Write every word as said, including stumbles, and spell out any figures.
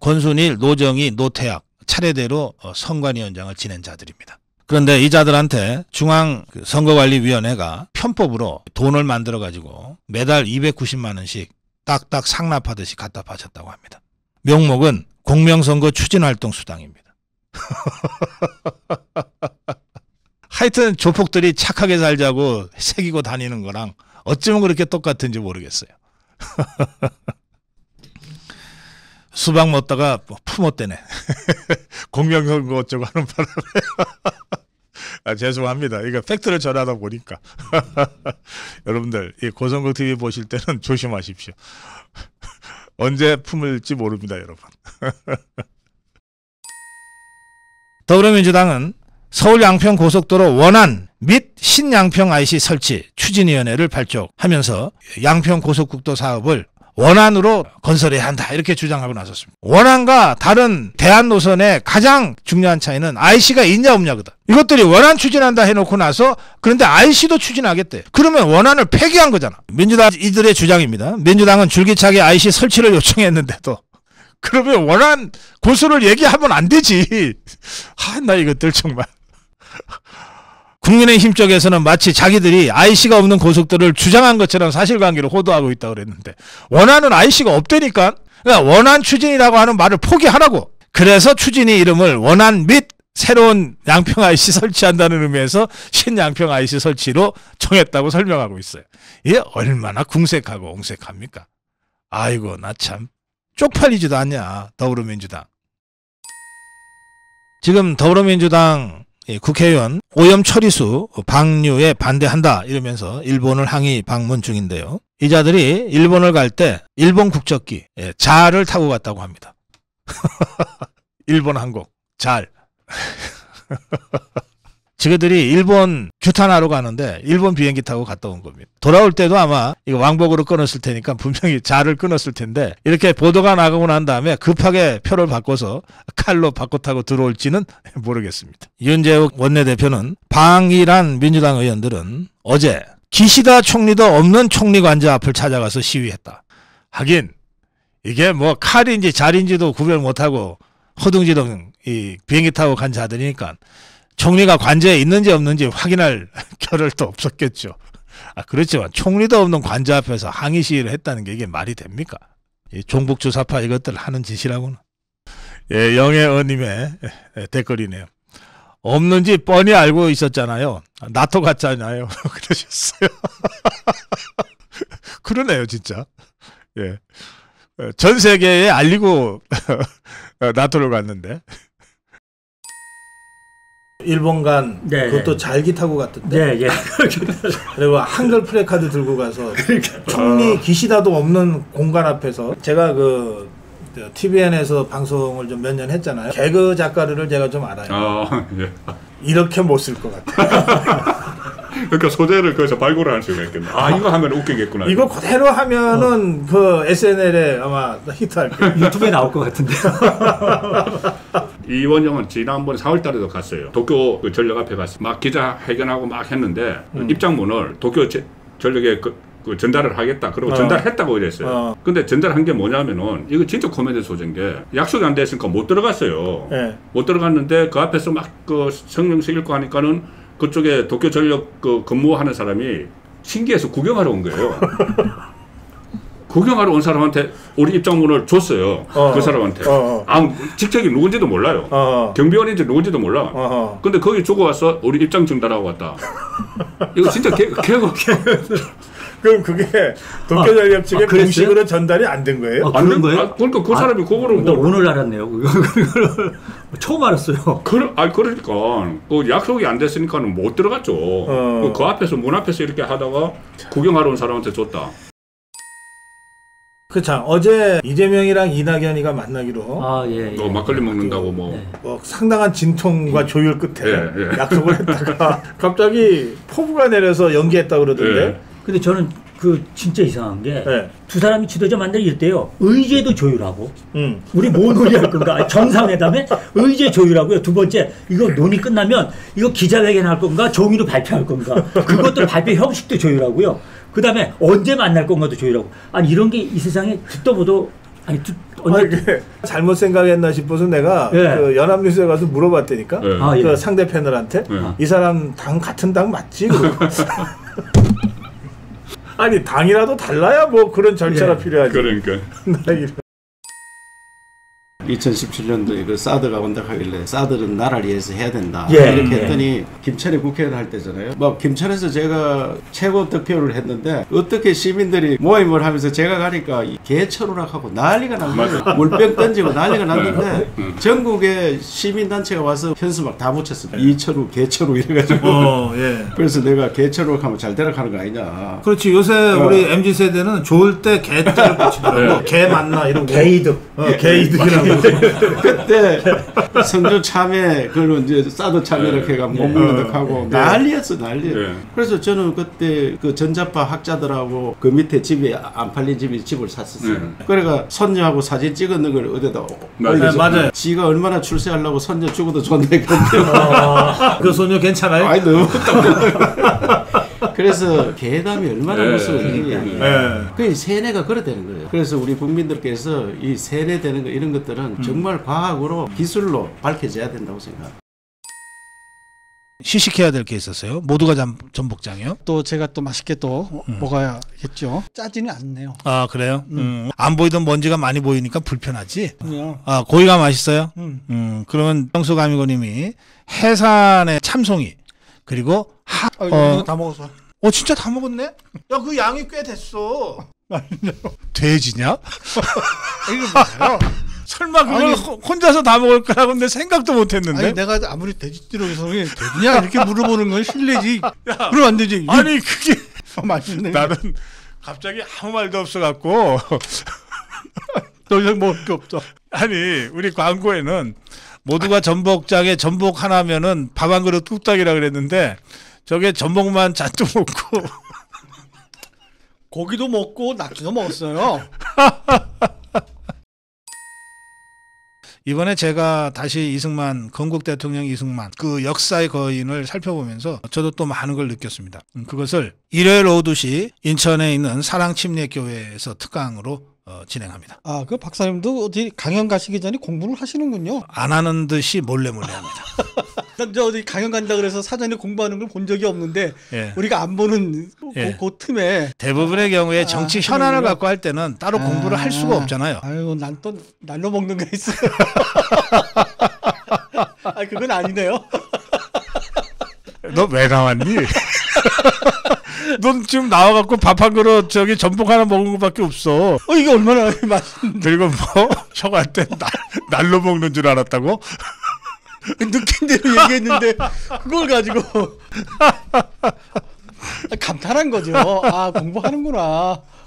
권순일, 노정희, 노태학 차례대로 선관위원장을 지낸 자들입니다. 그런데 이 자들한테 중앙선거관리위원회가 편법으로 돈을 만들어 가지고 매달 이백구십만 원씩 딱딱 상납하듯이 갖다 바쳤다고 합니다. 명목은 공명선거 추진활동수당입니다. 하여튼 조폭들이 착하게 살자고 새기고 다니는 거랑 어쩌면 그렇게 똑같은지 모르겠어요. 수박 먹다가 품었대네. 공명선거 어쩌고 하는 바람에. 아, 죄송합니다. 이거 팩트를 전하다 보니까. 여러분들 이 고성국티비 보실 때는 조심하십시오. 언제 품을지 모릅니다, 여러분. 더불어민주당은 서울 양평 고속도로 원안 및 신양평 아이씨 설치 추진위원회를 발족하면서 양평 고속국도 사업을 원안으로 건설해야 한다 이렇게 주장하고 나섰습니다. 원안과 다른 대안 노선의 가장 중요한 차이는 아이씨가 있냐 없냐거든. 이것들이 원안 추진한다 해놓고 나서 그런데 아이씨도 추진하겠대. 그러면 원안을 폐기한 거잖아. 민주당 이들의 주장입니다. 민주당은 줄기차게 아이씨 설치를 요청했는데도 그러면 원안 고수를 얘기하면 안 되지. 아, 나 이것들 정말. 국민의힘 쪽에서는 마치 자기들이 아이씨가 없는 고속도로를 주장한 것처럼 사실관계를 호도하고 있다고 그랬는데 원안은 아이씨가 없다니까. 그러니까 원안 추진이라고 하는 말을 포기하라고. 그래서 추진이 이름을 원안 및 새로운 양평 아이씨 설치한다는 의미에서 신양평 아이씨 설치로 정했다고 설명하고 있어요. 이게 얼마나 궁색하고 옹색합니까? 아이고 나 참 쪽팔리지도 않냐 더불어민주당. 지금 더불어민주당 국회의원 오염 처리수 방류에 반대한다 이러면서 일본을 항의 방문 중인데요. 이 자들이 일본을 갈 때 일본 국적기 자를 타고 갔다고 합니다. 일본 항공 잘. 지그들이 일본 규탄하러 가는데 일본 비행기 타고 갔다 온 겁니다. 돌아올 때도 아마 이거 왕복으로 끊었을 테니까 분명히 자를 끊었을 텐데 이렇게 보도가 나가고 난 다음에 급하게 표를 바꿔서 칼로 바꿔 타고 들어올지는 모르겠습니다. 윤재욱 원내대표는 방일한 민주당 의원들은 어제 기시다 총리도 없는 총리관저 앞을 찾아가서 시위했다. 하긴 이게 뭐 칼인지 잘인지도 구별 못하고 허둥지둥 이 비행기 타고 간 자들이니까 총리가 관저에 있는지 없는지 확인할 겨를도 없었겠죠. 아, 그렇지만 총리도 없는 관저 앞에서 항의 시위를 했다는 게 이게 말이 됩니까? 이 종북주사파 이것들 하는 짓이라고는. 예, 영애어님의 댓글이네요. 없는지 뻔히 알고 있었잖아요. 나토 같잖아요. 그러셨어요. 그러네요, 진짜. 예, 전 세계에 알리고 나토를 갔는데. 일본 간 네, 그것도 네. 잘기 타고 갔던데. 네, 예. 그리고 한글 플래카드 들고 가서 그러니까. 총리 기시다도 없는 공간 앞에서 제가 그 티비엔에서 방송을 좀 몇 년 했잖아요. 개그 작가를 제가 좀 알아요. 어, 예. 이렇게 못 쓸 것 같아요. 그러니까 소재를 거기서 발굴을 할 수가 있겠네. 아, 이거 하면 웃기겠구나. 이거 그대로 하면은 어. 그 에스엔엘에 아마 히트할 거예요. 유튜브에 나올 것 같은데. 이원영은 지난번 사월 달에도 갔어요. 도쿄 그 전력 앞에 갔어요. 막 기자회견하고 막 했는데 음. 입장문을 도쿄 제, 전력에 그, 그 전달을 하겠다. 그리고 어. 전달했다고 이랬어요. 어. 근데 전달한 게 뭐냐면은 이거 진짜 코미디 소재인 게 약속이 안 됐으니까 못 들어갔어요. 네. 못 들어갔는데 그 앞에서 막 그 성명서 읽고 하니까는 그쪽에 도쿄 전력 그 근무하는 사람이 신기해서 구경하러 온 거예요. 구경하러 온 사람한테 우리 입장문을 줬어요. 어, 그 사람한테. 어, 어. 아, 직책이 누군지도 몰라요. 어, 경비원인지 누군지도 몰라. 어, 어. 근데 거기 주고 와서 우리 입장 전달하고 왔다. 이거 진짜 개, 개그. 그럼 그게 도쿄전력 측에 아, 공식으로 전달이 안 된 거예요? 아, 안 된 거예요? 아, 그러니까 그 사람이 아, 그거를 뭐 오늘 알았네요. 처음 알았어요. 그, 아, 그러니까 그 약속이 안 됐으니까는 못 들어갔죠. 어. 그 앞에서 문 앞에서 이렇게 하다가 구경하러 온 사람한테 줬다. 그 참 어제 이재명이랑 이낙연이가 만나기로 아, 예, 예. 뭐 막걸리 먹는다고 뭐, 네. 뭐 상당한 진통과 조율 끝에 예, 예. 약속을 했다가 갑자기 포부가 내려서 연기했다고 그러던데. 예. 근데 저는 그 진짜 이상한 게 두 네. 사람이 지도자 만들기 이랬대요. 의제도 조율하고. 음. 우리 뭐 논의할 건가? 정상회담에 의제 조율하고요. 두 번째 이거 논의 끝나면 이거 기자회견 할 건가? 정의로 발표할 건가? 그것도 발표 형식도 조율하고요. 그 다음에 언제 만날 건가도 조율하고. 아니 이런 게 이 세상에 듣도 보도 아니 듣, 아니, 그 잘못 생각했나 싶어서 내가 예. 그 연합뉴스에 가서 물어봤다니까. 예. 아, 예. 그 상대 패널한테 예. 이 사람 당 같은 당 맞지? 그러고. 아니 당이라도 달라야 뭐 그런 절차가 예. 필요하지. 그러니까. 나 이런. 이천십칠 년도에 그 사드가 온다 하길래 사드는 나라를 위해서 해야 된다 예, 이렇게 예. 했더니 김천에 국회의원 할 때잖아요. 막 김천에서 제가 최고 득표를 했는데 어떻게 시민들이 모임을 하면서 제가 가니까 개철우락하고 난리가 난 거예요. 물병 던지고 난리가 났는데 전국에 시민단체가 와서 현수 막 다 붙였습니다. 이철우 개철우 이래가지고 어, 예. 그래서 내가 개철우락하면 잘 되락하는 거 아니냐. 그렇지 요새 우리 엠지 세대는 좋을 때 개자를 붙이더라고. 개 맞나 이런 거. 개이득. 어, 개이득이라고. 그때 성주 참외 그걸로 이제 사드 참외를 해가 못 먹는 덕하고 난리였어 난리. 예. 그래서 저는 그때 그 전자파 학자들하고 그 밑에 집이 안 팔린 집이 집을 샀었어요. 예. 그러니까 손녀하고 사진 찍었는 걸 어디다 맞아요. 올려서 네, 맞아요. 지가 얼마나 출세하려고 손녀 죽어도 좋네 근데 아, 그 소녀 괜찮아요? 아이 너무 그래서 개담이 얼마나 예. 무서운지. 예. 그 세뇌가 그래 되는 거예요. 그래서 우리 국민들께서 이 세뇌되는 거 이런 것들은 음. 정말 과학으로 기술로 밝혀져야 된다고 생각합니다. 시식해야 될 게 있었어요. 모두가 잠, 전복장이요. 또 제가 또 맛있게 또 먹어야겠죠. 짜지는 않네요. 아 그래요? 음. 안 보이던 먼지가 많이 보이니까 불편하지. 그냥 아 고기가 맛있어요? 음. 음 그러면 정수 가미고님이 해산의 참송이 그리고 하, 아, 이거 어, 다 먹었어. 어 진짜 다 먹었네? 야 그 양이 꽤 됐어. 돼지냐? 이거 뭐예요? 설마 그걸 아니, 호- 혼자서 다 먹을 거라고 내 생각도 못했는데. 아니 내가 아무리 돼지띠로서 되냐 이렇게 물어보는 건 실례지. 그럼 안 되지. 아니 그게 아, 맛있네. 나는 갑자기 아무 말도 없어갖고 더 이상 먹을 게 없어. 아니 우리 광고에는 모두가 전복장에 전복 하나면은 밥 한 그릇 뚝딱이라 그랬는데 저게 전복만 잔뜩 먹고 고기도 먹고 낙지도 먹었어요. 이번에 제가 다시 이승만 건국 대통령 이승만 그 역사의 거인을 살펴보면서 저도 또 많은 걸 느꼈습니다. 음, 그것을 일요일 오후 두 시 인천에 있는 사랑침례교회에서 특강으로 어, 진행합니다. 아, 그 박사님도 어디 강연 가시기 전에 공부를 하시는군요. 안 하는 듯이 몰래 몰래 합니다. 난 저 어디 강연 간다 그래서 사전에 공부하는 걸 본 적이 없는데 예. 우리가 안 보는 예. 그, 그 틈에 대부분의 경우에 정치 아, 현안을 그러는구나. 갖고 할 때는 따로 공부를 할 수가 없잖아요. 아이고 난 또 날로 먹는 거 있어. 아 그건 아니네요. 너 왜 나왔니? 넌 지금 나와갖고 밥 한 그릇 저기 전복 하나 먹은 것밖에 없어. 어 이게 얼마나 맛있는 그리고 뭐 형한테 날, 날로 먹는 줄 알았다고? 느낀 대로 얘기했는데 그걸 가지고 감탄한 거죠. 아 공부하는구나.